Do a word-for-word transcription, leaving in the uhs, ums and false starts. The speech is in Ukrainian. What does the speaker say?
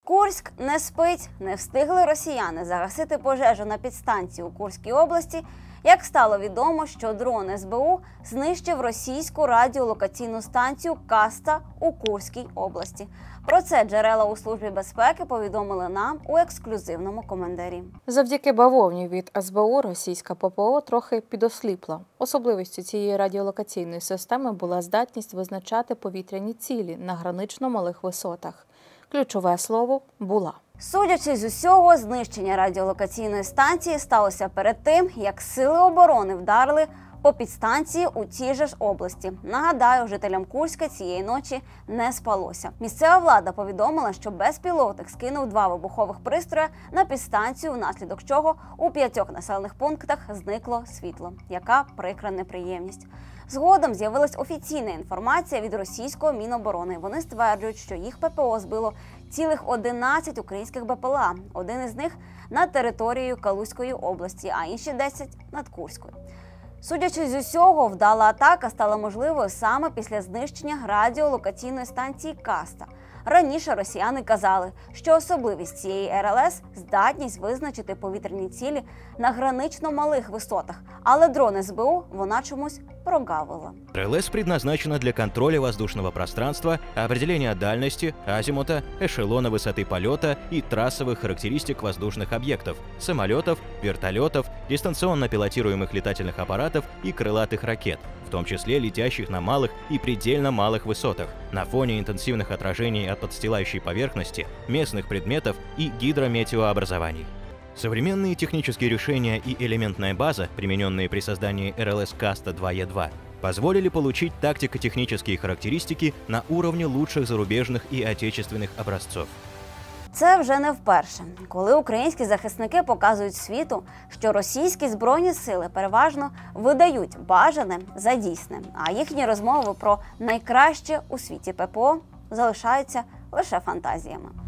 Курськ не спить. Не встигли росіяни загасити пожежу на підстанції у Курській області, як стало відомо, що дрон ес бе у знищив російську радіолокаційну станцію «Каста» у Курській області. Про це джерела у Службі безпеки повідомили нам у ексклюзивному коментарі. Завдяки бавовні від ес бе у російська пе пе о трохи підосліпла. Особливістю цієї радіолокаційної системи була здатність визначати повітряні цілі на гранично малих висотах. Ключове слово «була». Судячи з усього, знищення радіолокаційної станції сталося перед тим, як сили оборони вдарили по підстанції у тій же ж області. Нагадаю, жителям Курська цієї ночі не спалося. Місцева влада повідомила, що безпілотник скинув два вибухових пристрої на підстанцію, внаслідок чого у п'ятьох населених пунктах зникло світло. Яка прикра неприємність. Згодом з'явилась офіційна інформація від російського Міноборони. Вони стверджують, що їх пе пе о збило цілих одинадцять українських бе пе ел а. Один із них над територією Калузької області, а інші десять над Курською. Судячи з усього, вдала атака стала можливою саме після знищення радіолокаційної станції «Каста». Раніше росіяни казали, що особливість цієї ер ел ес – здатність визначити повітряні цілі на гранично малих висотах, але дрон ес бе у вона чомусь прогавила. эр эл эс предназначена для контроля воздушного пространства, определения дальности, азимута, эшелона высоты полета и трассовых характеристик воздушных объектов, самолетов, вертолетов, дистанционно пилотируемых летательных аппаратов и крылатых ракет, в том числе летящих на малых и предельно малых высотах, на фоне интенсивных отражений от подстилающей поверхности, местных предметов и гидрометеообразований. Современные технические решения и элементная база, примененные при создании эр эл эс «Каста два е два», позволили получить тактико-технические характеристики на уровне лучших зарубежных и отечественных образцов. Це вже не вперше, коли українські захисники показують світу, що російські збройні сили переважно видають бажане за дійсне, а їхні розмови про найкраще у світі пе пе о залишаються лише фантазіями.